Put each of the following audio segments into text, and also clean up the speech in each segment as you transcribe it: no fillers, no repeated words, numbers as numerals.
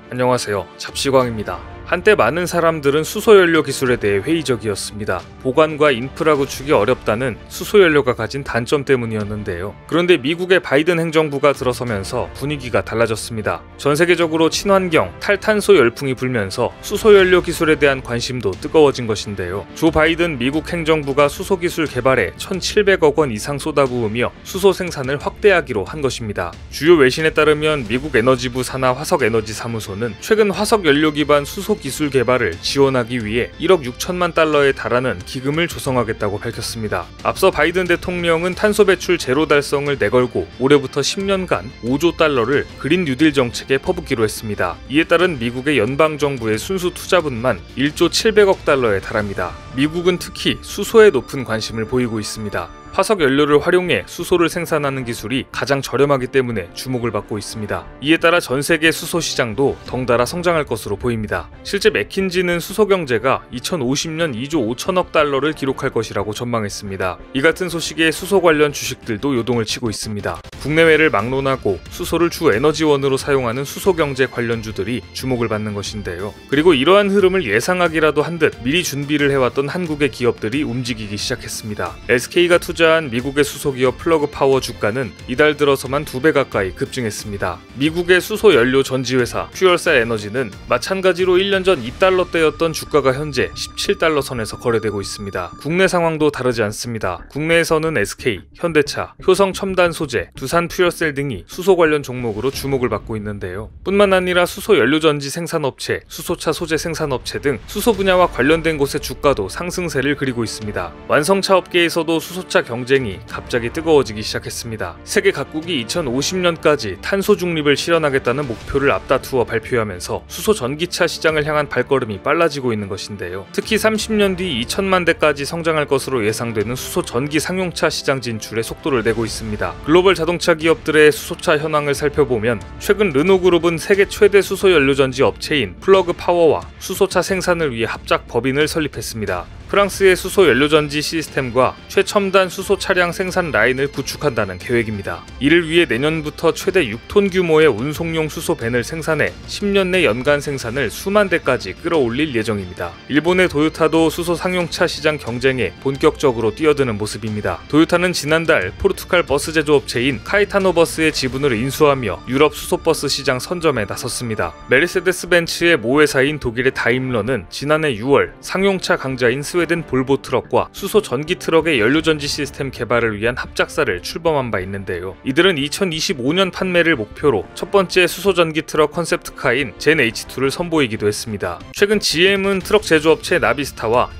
안녕하세요. 잡시광입니다. 한때 많은 사람들은 수소연료 기술에 대해 회의적이었습니다. 보관과 인프라 구축이 어렵다는 수소연료가 가진 단점 때문이었는데요. 그런데 미국의 바이든 행정부가 들어서면서 분위기가 달라졌습니다. 전 세계적으로 친환경, 탈탄소 열풍이 불면서 수소연료 기술에 대한 관심도 뜨거워진 것인데요. 조 바이든 미국 행정부가 수소 기술 개발에 1,700억 원 이상 쏟아부으며 수소 생산을 확대하기로 한 것입니다. 주요 외신에 따르면 미국 에너지부 산하 화석에너지사무소는 최근 화석연료 기반 수소 기술 개발을 지원하기 위해 1억 6천만 달러에 달하는 기금을 조성하겠다고 밝혔습니다. 앞서 바이든 대통령은 탄소 배출 제로 달성을 내걸고 올해부터 10년간 5조 달러를 그린 뉴딜 정책에 퍼붓기로 했습니다. 이에 따른 미국의 연방정부의 순수 투자분만 1조 700억 달러에 달합니다. 미국은 특히 수소에 높은 관심을 보이고 있습니다. 화석 연료를 활용해 수소를 생산하는 기술이 가장 저렴하기 때문에 주목을 받고 있습니다. 이에 따라 전 세계 수소 시장도 덩달아 성장할 것으로 보입니다. 실제 맥킨지는 수소 경제가 2050년 2조 5천억 달러를 기록할 것이라고 전망했습니다. 이 같은 소식에 수소 관련 주식들도 요동을 치고 있습니다. 국내외를 막론하고 수소를 주 에너지원으로 사용하는 수소 경제 관련주들이 주목을 받는 것인데요. 그리고 이러한 흐름을 예상하기라도 한 듯 미리 준비를 해왔던 한국의 기업들이 움직이기 시작했습니다. SK가 투자한 미국의 수소기업 플러그파워 주가는 이달 들어서만 2배 가까이 급증했습니다. 미국의 수소 연료 전지회사 퓨얼셀 에너지는 마찬가지로 1년 전 2달러대였던 주가가 현재 17달러 선에서 거래되고 있습니다. 국내 상황도 다르지 않습니다. 국내에서는 SK, 현대차, 효성첨단소재, 두산퓨얼셀 등이 수소 관련 종목으로 주목을 받고 있는데요. 뿐만 아니라 수소 연료전지 생산업체, 수소차 소재 생산업체 등 수소 분야와 관련된 곳의 주가도 상승세를 그리고 있습니다. 완성차 업계에서도 수소차 경쟁이 갑자기 뜨거워지기 시작했습니다. 세계 각국이 2050년까지 탄소 중립을 실현하겠다는 목표를 앞다투어 발표하면서 수소 전기차 시장을 향한 발걸음이 빨라지고 있는 것인데요. 특히 30년 뒤 2천만 대까지 성장할 것으로 예상되는 수소 전기 상용차 시장 진출에 속도를 내고 있습니다. 글로벌 자동차 기업들의 수소차 현황을 살펴보면 최근 르노그룹은 세계 최대 수소 연료전지 업체인 플러그파워와 수소차 생산을 위해 합작 법인을 설립했습니다. 프랑스의 수소 연료전지 시스템과 최첨단 수소 차량 생산 라인을 구축한다는 계획입니다. 이를 위해 내년부터 최대 6톤 규모의 운송용 수소벤을 생산해 10년 내 연간 생산을 수만 대까지 끌어올릴 예정입니다. 일본의 도요타도 수소 상용차 시장 경쟁에 본격적으로 뛰어드는 모습입니다. 도요타는 지난달 포르투갈 버스 제조업체인 카이타노 버스의 지분을 인수하며 유럽 수소버스 시장 선점에 나섰습니다. 메르세데스 벤츠의 모회사인 독일의 다임러는 지난해 6월 상용차 강자인 스웨덴 볼보 트럭과 수소 전기 트럭의 연료전지 시스템 개발을 위한 합작사를 출범한 바 있는데요. 이들은 2025년 판매를 목표로 첫 번째 수소 전기 트럭 컨셉트카인 젠 H2를 선보이기도 했습니다. 최근 GM은 트럭 제조업체 나비스타와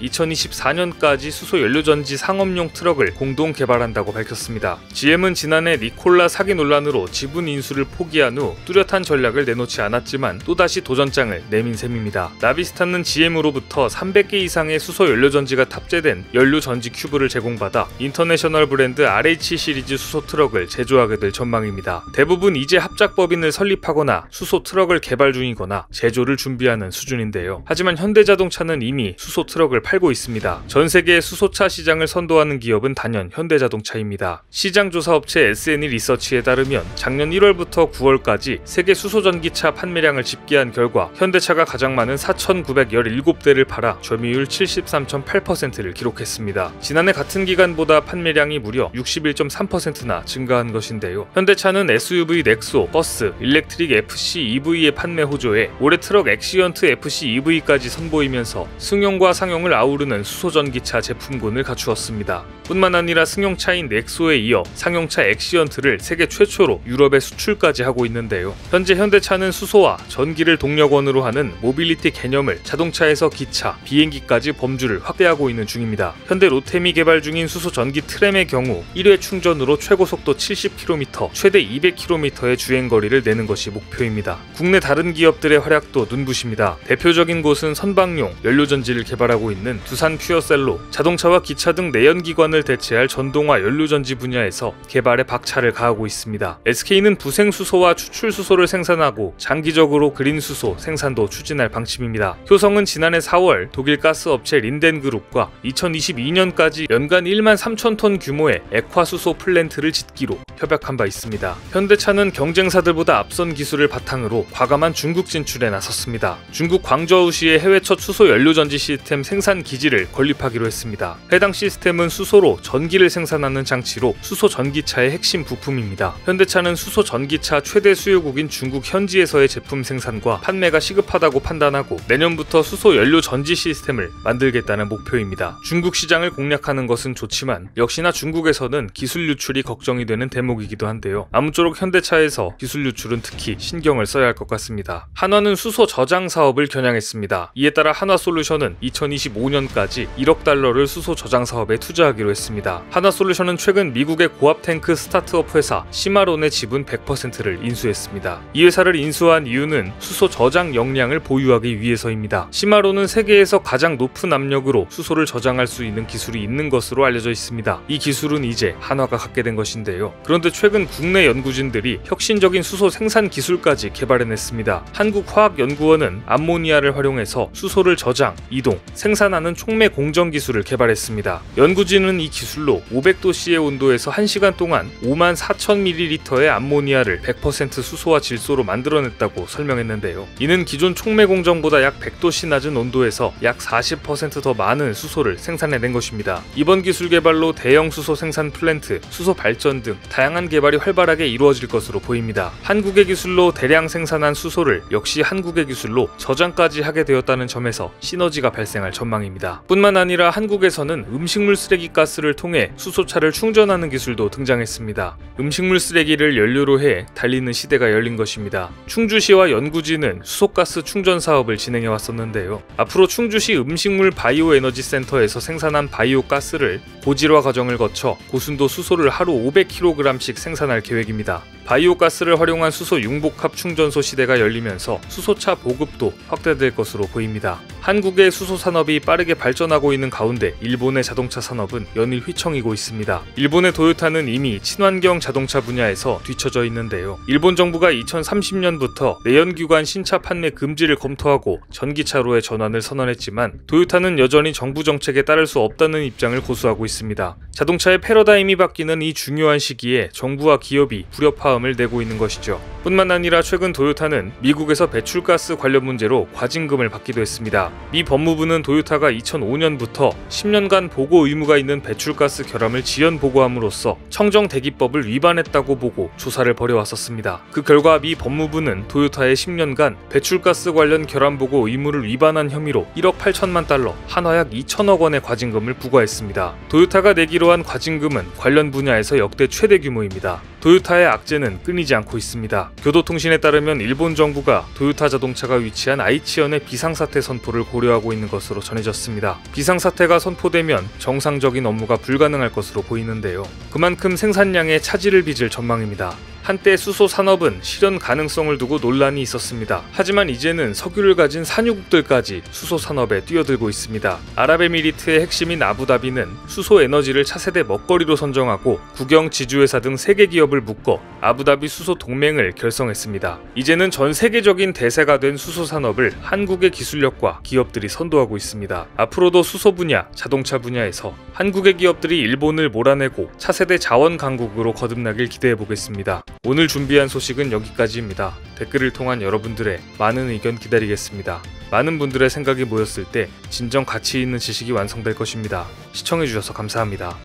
2024년까지 수소 연료전지 상업용 트럭을 공동 개발한다고 밝혔습니다. GM은 지난해 니콜라 사기 논란으로 지분 인수를 포기한 후 뚜렷한 전략을 내놓지 않았지만 또다시 도전장을 내민 셈입니다. 나비스타는 GM으로부터 300개 이상의 수소 연료전지가 탑재된 연료전지 큐브를 제공받아 인터내셔널 브랜드 RH 시리즈 수소 트럭을 제조하게 될 전망입니다. 대부분 이제 합작법인을 설립하거나 수소 트럭을 개발 중이거나 제조를 준비하는 수준인데요. 하지만 현대자동차는 이미 수소 트럭을 팔고 있습니다. 전 세계 수소차 시장을 선도하는 기업은 단연 현대자동차입니다. 시장조사업체 SNE 리서치에 따르면 작년 1월부터 9월까지 세계 수소전기차 판매량을 집계한 결과 현대차가 가장 많은 4,917대를 팔아 점유율 73.8%를 기록했습니다. 지난해 같은 기간보다 판매량이 무려 61.3%나 증가한 것인데요. 현대차는 SUV 넥소, 버스, 일렉트릭 FC EV의 판매 호조에 올해 트럭 엑시언트 FC EV까지 선보이면서 승용과 상용을 아우르는 수소전기차 제품군을 갖추었습니다. 뿐만 아니라 승용차인 넥소에 이어 상용차 엑시언트를 세계 최초로 유럽에 수출까지 하고 있는데요. 현재 현대차는 수소와 전기를 동력원으로 하는 모빌리티 개념을 자동차에서 기차, 비행기까지 범주를 확대하고 있는 중입니다. 현대 로템이 개발 중인 수소 전기 트램의 경우 1회 충전으로 최고 속도 70km, 최대 200km의 주행거리를 내는 것이 목표입니다. 국내 다른 기업들의 활약도 눈부십니다. 대표적인 곳은 선박용 연료전지를 개발하고 있는 두산퓨어셀로 자동차와 기차 등 내연기관을 대체할 전동화 연료전지 분야에서 개발에 박차를 가하고 있습니다. SK는 부생수소와 추출수소를 생산하고 장기적으로 그린수소 생산도 추진할 방침입니다. 효성은 지난해 4월 독일 가스업체 린덴 현대그룹과 2022년까지 연간 1만 3천 톤 규모의 액화수소 플랜트를 짓기로 협약한 바 있습니다. 현대차는 경쟁사들보다 앞선 기술을 바탕으로 과감한 중국 진출에 나섰습니다. 중국 광저우시에 해외 첫 수소 연료 전지 시스템 생산 기지를 건립하기로 했습니다. 해당 시스템은 수소로 전기를 생산하는 장치로 수소 전기차의 핵심 부품입니다. 현대차는 수소 전기차 최대 수요국인 중국 현지에서의 제품 생산과 판매가 시급하다고 판단하고 내년부터 수소 연료 전지 시스템을 만들겠다는 목표입니다. 중국 시장을 공략하는 것은 좋지만 역시나 중국에서는 기술 유출이 걱정이 되는 대목이기도 한데요. 아무쪼록 현대차에서 기술 유출은 특히 신경을 써야 할 것 같습니다. 한화는 수소 저장 사업을 겨냥했습니다. 이에 따라 한화솔루션은 2025년까지 1억 달러를 수소 저장 사업에 투자하기로 했습니다. 한화솔루션은 최근 미국의 고압 탱크 스타트업 회사 시마론의 지분 100%를 인수했습니다. 이 회사를 인수한 이유는 수소 저장 역량을 보유하기 위해서입니다. 시마론은 세계에서 가장 높은 압력으로 수소를 저장할 수 있는 기술이 있는 것으로 알려져 있습니다. 이 기술은 이제 한화가 갖게 된 것인데요. 그런데 최근 국내 연구진들이 혁신적인 수소 생산 기술까지 개발해냈습니다. 한국화학연구원은 암모니아를 활용해서 수소를 저장, 이동, 생산하는 촉매 공정 기술을 개발했습니다. 연구진은 이 기술로 500도씨의 온도에서 1시간 동안 54,000ml의 암모니아를 100% 수소와 질소로 만들어냈다고 설명했는데요. 이는 기존 촉매 공정보다 약 100도씨 낮은 온도에서 약 40% 더 많은 수소를 생산해낸 것입니다. 이번 기술 개발로 대형 수소 생산 플랜트, 수소 발전 등 다양한 개발이 활발하게 이루어질 것으로 보입니다. 한국의 기술로 대량 생산한 수소를 역시 한국의 기술로 저장까지 하게 되었다는 점에서 시너지가 발생할 전망입니다. 뿐만 아니라 한국에서는 음식물 쓰레기 가스를 통해 수소차를 충전하는 기술도 등장했습니다. 음식물 쓰레기를 연료로 해 달리는 시대가 열린 것입니다. 충주시와 연구진은 수소가스 충전 사업을 진행해 왔었는데요. 앞으로 충주시 음식물 바이오 에너지 센터에서 생산한 바이오 가스를 고질화 과정을 거쳐 고순도 수소를 하루 500kg씩 생산할 계획입니다. 바이오 가스를 활용한 수소 융복합 충전소 시대가 열리면서 수소차 보급도 확대될 것으로 보입니다. 한국의 수소 산업이 빠르게 발전하고 있는 가운데 일본의 자동차 산업은 연일 휘청이고 있습니다. 일본의 도요타는 이미 친환경 자동차 분야에서 뒤처져 있는데요. 일본 정부가 2030년부터 내연기관 신차 판매 금지를 검토하고 전기차로의 전환을 선언했지만 도요타는 여전히 정부 정책에 따를 수 없다는 입장을 고수하고 있습니다. 자동차의 패러다임이 바뀌는 이 중요한 시기에 정부와 기업이 불협화음을 내고 있는 것이죠. 뿐만 아니라 최근 도요타는 미국에서 배출가스 관련 문제로 과징금을 받기도 했습니다. 미 법무부는 도요타가 2005년부터 10년간 보고 의무가 있는 배출가스 결함을 지연 보고함으로써 청정대기법을 위반했다고 보고 조사를 벌여왔었습니다. 그 결과 미 법무부는 도요타의 10년간 배출가스 관련 결함 보고 의무를 위반한 혐의로 1억 8천만 달러, 한화 약 2천억 원의 과징금을 부과했습니다. 도요타가 내기로 한 과징금은 관련 분야에서 역대 최대 규모입니다. 도요타의 악재는 끊이지 않고 있습니다. 교도통신에 따르면 일본 정부가 도요타 자동차가 위치한 아이치현의 비상사태 선포를 고려하고 있는 것으로 전해졌습니다. 비상사태가 선포되면 정상적인 업무가 불가능할 것으로 보이는데요. 그만큼 생산량에 차질을 빚을 전망입니다. 한때 수소 산업은 실현 가능성을 두고 논란이 있었습니다. 하지만 이제는 석유를 가진 산유국들까지 수소 산업에 뛰어들고 있습니다. 아랍에미리트의 핵심인 아부다비는 수소 에너지를 차세대 먹거리로 선정하고 국영 지주회사 등 3개 기업을 묶어 아부다비 수소 동맹을 결성했습니다. 이제는 전 세계적인 대세가 된 수소 산업을 한국의 기술력과 기업들이 선도하고 있습니다. 앞으로도 수소 분야, 자동차 분야에서 한국의 기업들이 일본을 몰아내고 차세대 자원 강국으로 거듭나길 기대해 보겠습니다. 오늘 준비한 소식은 여기까지입니다. 댓글을 통한 여러분들의 많은 의견 기다리겠습니다. 많은 분들의 생각이 모였을 때 진정 가치 있는 지식이 완성될 것입니다. 시청해주셔서 감사합니다.